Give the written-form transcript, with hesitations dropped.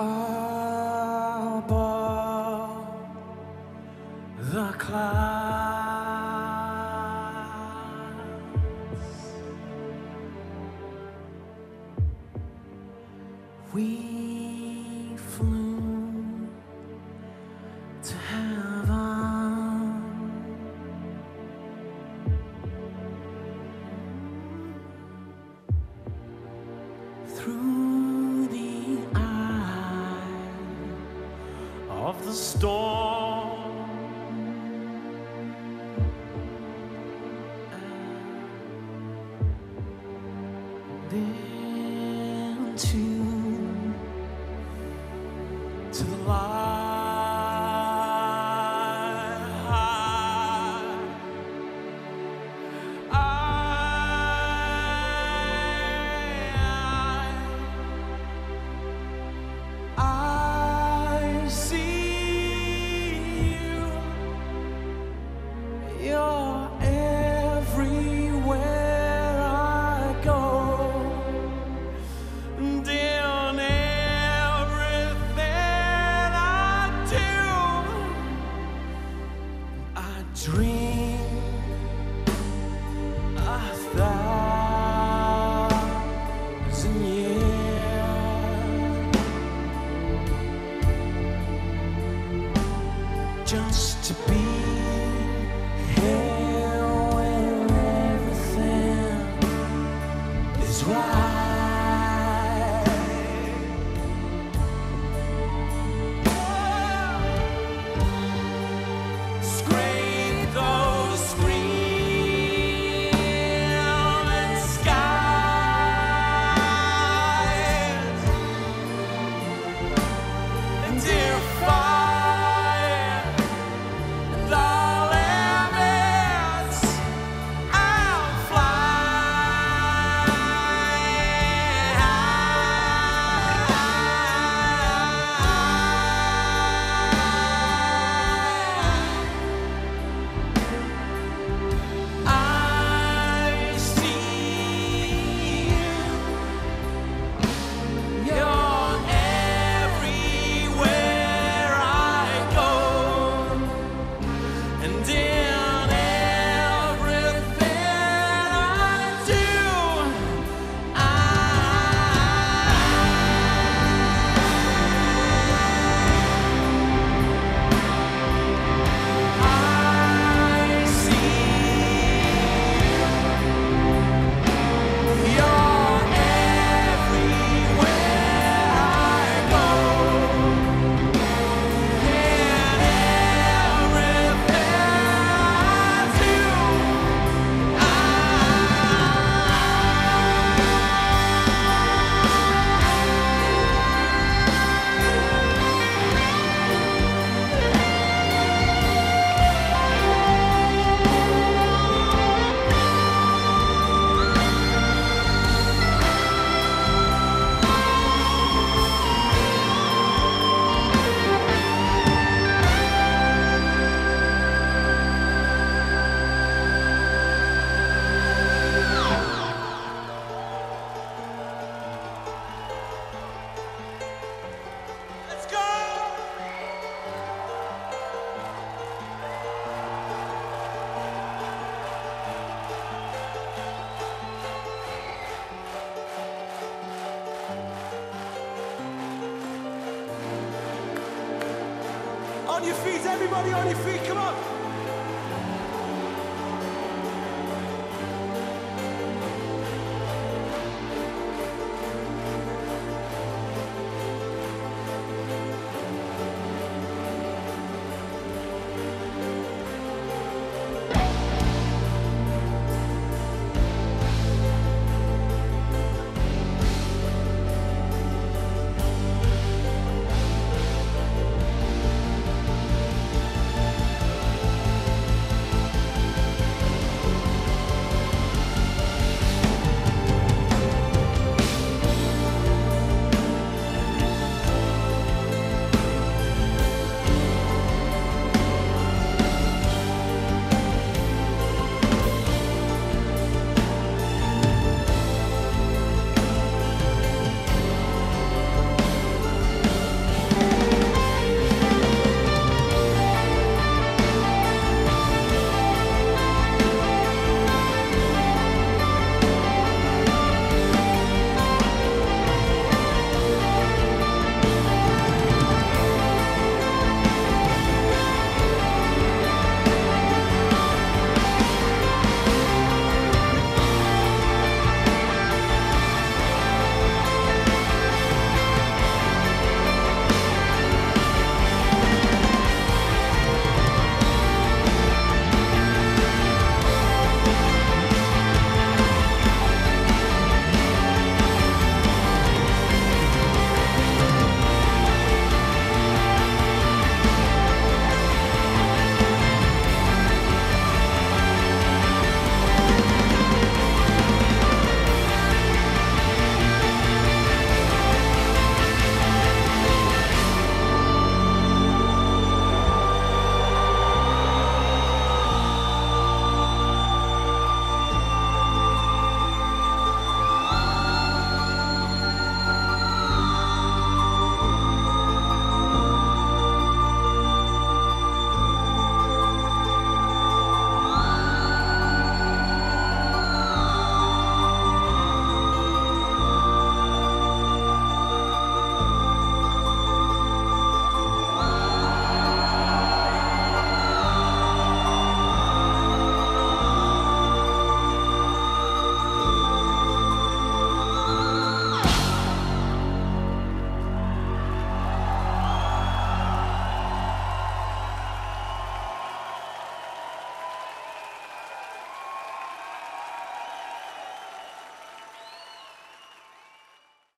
above the clouds. We flew to heaven. Through the eye of the storm, and into the light. I see you. You're everywhere I go, and in everything I do. I dream 1,000 years just to be here where everything is right. Scrape those screaming skies and defy the limits. I'll fly I see you. You're everywhere I go, and in everything I do. I see you. You're everywhere I go, in everything I do. Let's go! On your feet, everybody on your feet, come on.